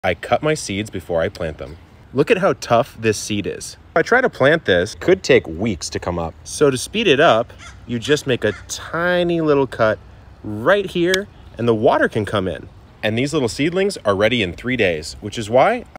I cut my seeds before I plant them. Look at how tough this seed is. If I try to plant this, it could take weeks to come up. So to speed it up, you just make a tiny little cut right here and the water can come in. And these little seedlings are ready in 3 days, which is why